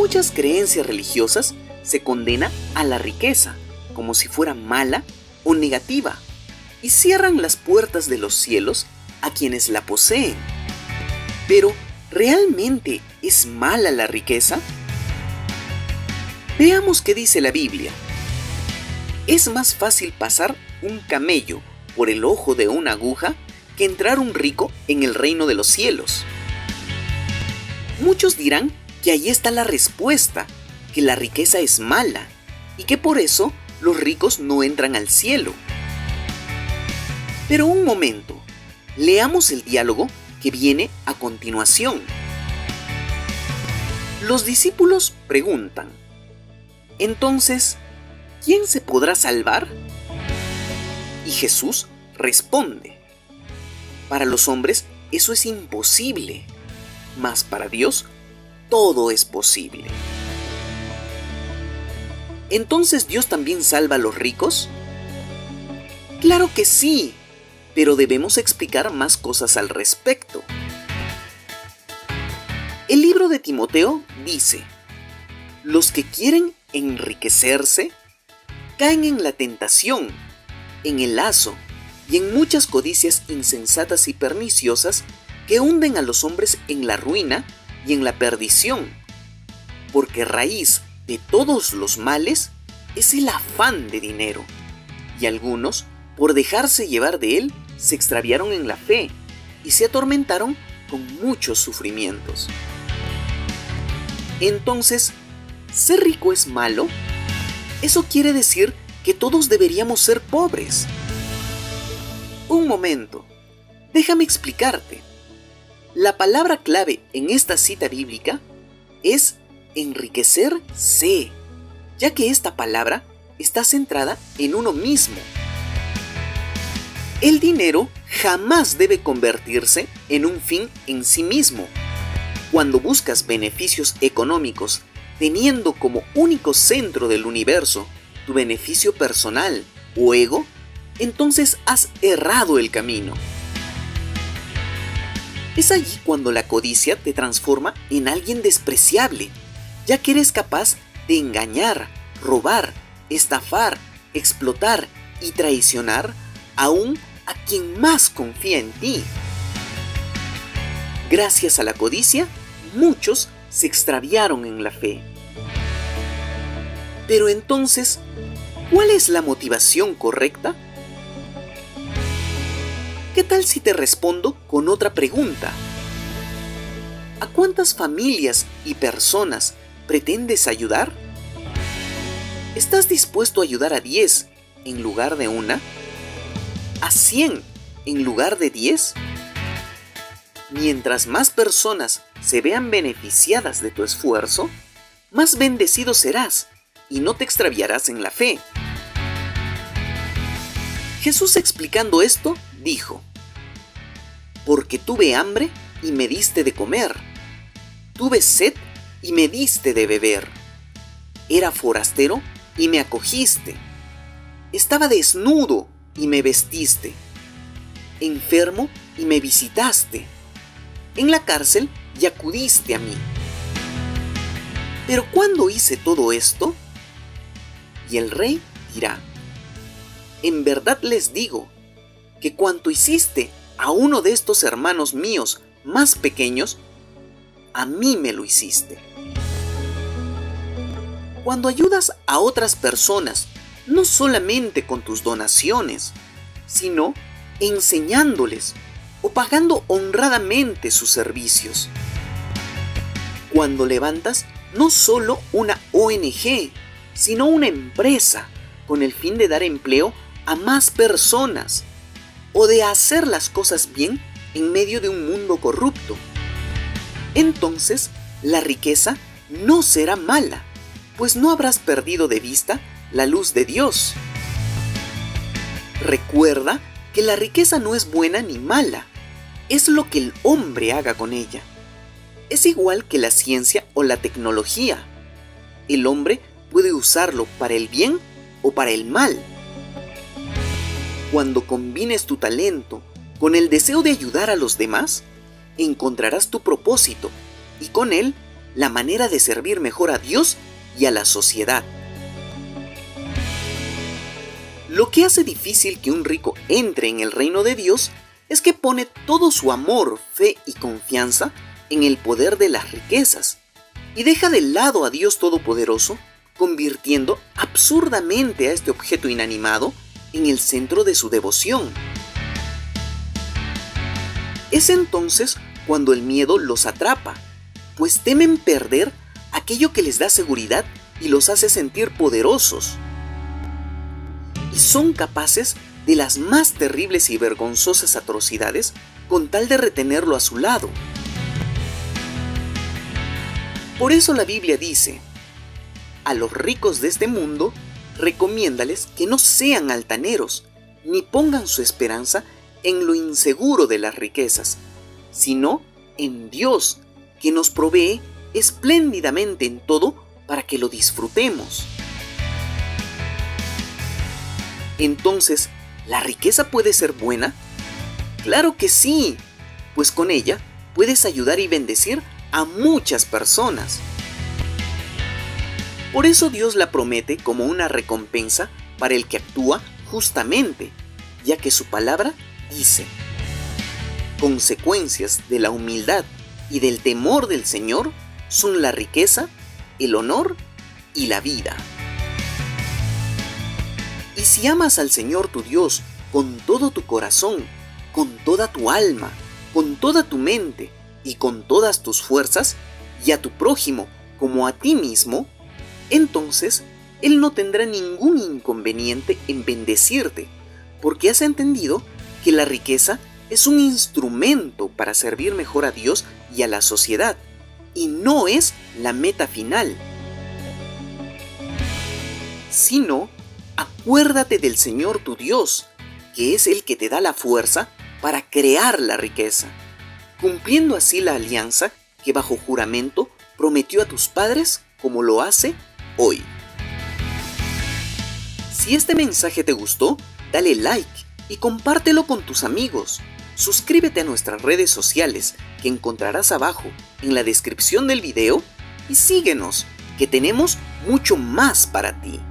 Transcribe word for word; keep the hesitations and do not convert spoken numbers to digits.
muchas creencias religiosas se condena a la riqueza como si fuera mala o negativa y cierran las puertas de los cielos a quienes la poseen. Pero, ¿realmente es mala la riqueza? Veamos qué dice la Biblia. Es más fácil pasar un camello por el ojo de una aguja que entrar un rico en el reino de los cielos. Muchos dirán que ahí está la respuesta, que la riqueza es mala y que por eso los ricos no entran al cielo. Pero un momento, leamos el diálogo que viene a continuación. Los discípulos preguntan: entonces, ¿quién se podrá salvar? Y Jesús responde: para los hombres eso es imposible, mas para Dios todo es posible. ¿Entonces Dios también salva a los ricos? Claro que sí, pero debemos explicar más cosas al respecto. El libro de Timoteo dice: los que quieren enriquecerse caen en la tentación, en el lazo y en muchas codicias insensatas y perniciosas que hunden a los hombres en la ruina y en la perdición, porque raíz de todos los males es el afán de dinero, y algunos, por dejarse llevar de él, se extraviaron en la fe y se atormentaron con muchos sufrimientos. Entonces, ¿ser rico es malo? Eso quiere decir que todos deberíamos ser pobres. Un momento, déjame explicarte. La palabra clave en esta cita bíblica es enriquecerse, ya que esta palabra está centrada en uno mismo. El dinero jamás debe convertirse en un fin en sí mismo. Cuando buscas beneficios económicos teniendo como único centro del universo tu beneficio personal o ego, entonces has errado el camino. Es allí cuando la codicia te transforma en alguien despreciable, ya que eres capaz de engañar, robar, estafar, explotar y traicionar aún a quien más confía en ti. Gracias a la codicia, muchos se extraviaron en la fe. Pero entonces, ¿cuál es la motivación correcta? ¿Qué tal si te respondo con otra pregunta? ¿A cuántas familias y personas pretendes ayudar? ¿Estás dispuesto a ayudar a diez en lugar de una? ¿A cien en lugar de diez? Mientras más personas se vean beneficiadas de tu esfuerzo, más bendecido serás y no te extraviarás en la fe. Jesús, explicando esto, dijo: porque tuve hambre y me diste de comer, tuve sed y me diste de beber, era forastero y me acogiste, estaba desnudo y me vestiste, enfermo y me visitaste, en la cárcel y acudiste a mí. ¿Pero cuándo hice todo esto? Y el rey dirá: en verdad les digo que cuanto hiciste a uno de estos hermanos míos más pequeños, a mí me lo hiciste. Cuando ayudas a otras personas, no solamente con tus donaciones, sino enseñándoles o pagando honradamente sus servicios. Cuando levantas no solo una O N G, sino una empresa con el fin de dar empleo a más personas o de hacer las cosas bien en medio de un mundo corrupto, entonces la riqueza no será mala, pues no habrás perdido de vista la luz de Dios. Recuerda que la riqueza no es buena ni mala, es lo que el hombre haga con ella. Es igual que la ciencia o la tecnología. El hombre puede usarlo para el bien o para el mal. Cuando combines tu talento con el deseo de ayudar a los demás, encontrarás tu propósito y con él la manera de servir mejor a Dios y a la sociedad. Lo que hace difícil que un rico entre en el reino de Dios es que pone todo su amor, fe y confianza en el poder de las riquezas y deja de lado a Dios Todopoderoso, convirtiendo absurdamente a este objeto inanimado en el centro de su devoción. Es entonces cuando el miedo los atrapa, pues temen perder aquello que les da seguridad y los hace sentir poderosos. Y son capaces de las más terribles y vergonzosas atrocidades con tal de retenerlo a su lado. Por eso la Biblia dice: a los ricos de este mundo, recomiéndales que no sean altaneros, ni pongan su esperanza en lo inseguro de las riquezas, sino en Dios, que nos provee espléndidamente en todo para que lo disfrutemos. Entonces, ¿la riqueza puede ser buena? ¡Claro que sí! Pues con ella puedes ayudar y bendecir a muchas personas. Por eso Dios la promete como una recompensa para el que actúa justamente, ya que su palabra dice: consecuencias de la humildad y del temor del Señor son la riqueza, el honor y la vida. Y si amas al Señor tu Dios con todo tu corazón, con toda tu alma, con toda tu mente y con todas tus fuerzas, y a tu prójimo como a ti mismo, entonces Él no tendrá ningún inconveniente en bendecirte, porque has entendido que la riqueza es un instrumento para servir mejor a Dios y a la sociedad, y no es la meta final. Sino, acuérdate del Señor tu Dios, que es el que te da la fuerza para crear la riqueza, cumpliendo así la alianza que bajo juramento prometió a tus padres, como lo hace hoy. Si este mensaje te gustó, dale like y compártelo con tus amigos. Suscríbete a nuestras redes sociales que encontrarás abajo en la descripción del video y síguenos, que tenemos mucho más para ti.